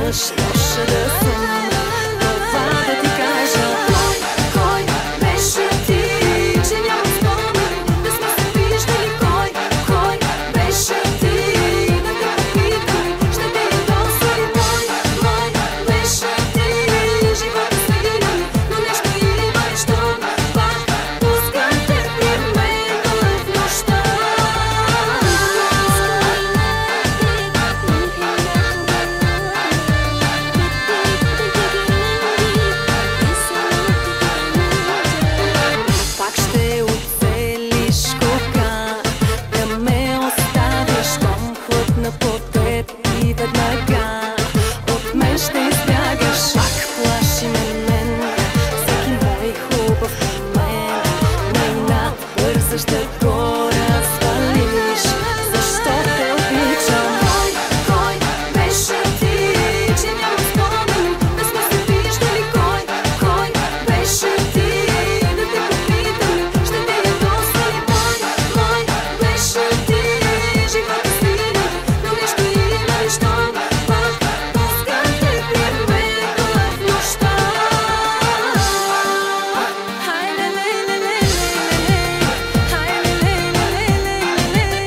мъж, лоша да съм. Това да ти кажа. Кой беше ти, че нямам спомен да сме се виждали? Кой беше ти, да те попитам, ще те ядоса ли? Мой беше ти, живота свирам, но нещо има, щом пак пускам те при мен в нощта. Пак ще оцелиш кога да ме оставиш, щом хлътна по теб и веднага от мен ще избягаш. Пак плаши мен, всеки мой хубав момент, най-над бързаш да го развалиш, защо те обичам. Кой беше ти, че нямам спомен да сме се виждали? Кой беше ти, да те попитам, ще те ядоса ли? Мой беше ти, живота свирам, но нещо има, щом пак пускам те при мен в нощта. Хайде, леле, хайде, леле,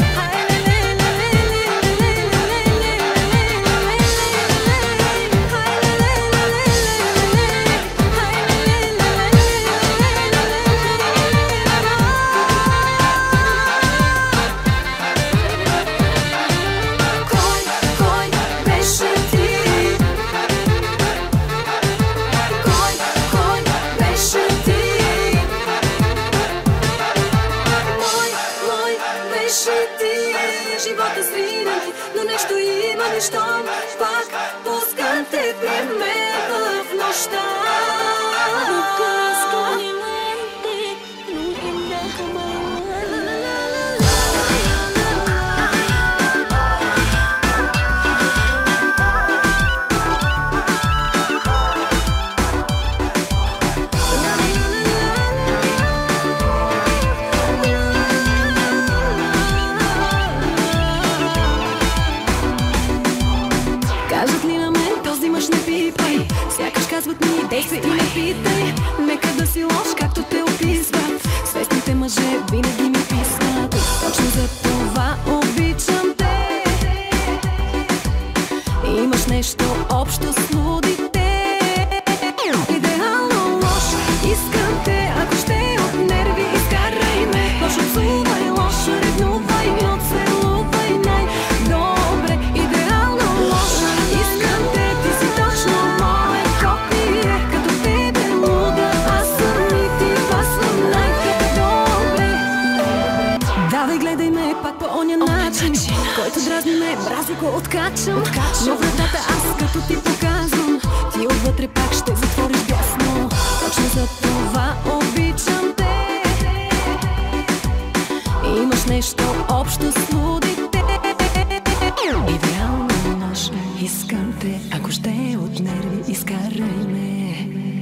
Кой беше ти? Кой беше ти? Мой беше ти, живота свирам, но нещо има, щом пак пускам те при мен в нощта. Кажат ли на мен, този мъж не пипай, сякаш казват ми, действай и не питай. Нека да си лош, както те описват, свестните мъже винаги ми писват. Точно за това обичам те, имаш нещо общо с лудите. Идеално лош, искам те, ако ще от нерви изкарай ме. Лошо псувай, лошо ревнувай, отцелувай най-добре. Идеално лош, искам те, ти си точно мое копие. Като тебе луда, аз съм и ти пасвам най-добре. Давай, гледай ме пак по оня начин, който дразни ме, мрази го откачам. Но вратата аз като ти показвам, ти отвътре пак ще затвориш дясно. Точно за това обичам те, имаш нещо общо с лудите. Идеално нож, искам те, ако ще от нерви изкарай ме.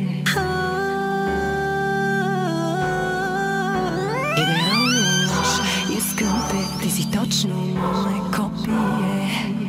Идеално нож, искам те, ти си точно мое копие.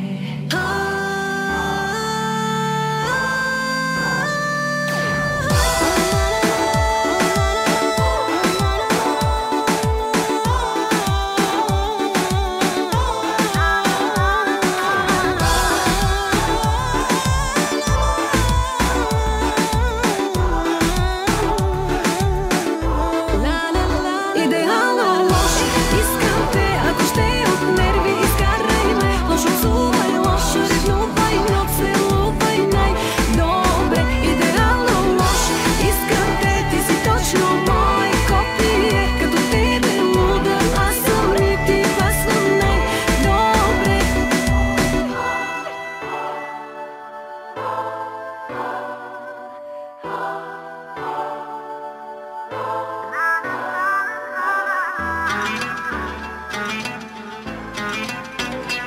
Идеално лош, искам те, ако ще от нерви изкарай ме. Лошо псувай, лошо ревнувай, но целувай най-добре. Идеално лош, искам те, ти си точно мое копие. Като тебе луда, аз съм и ти пасвам най-добре.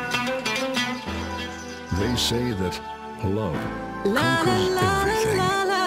They say that love La la conquers la everything. la la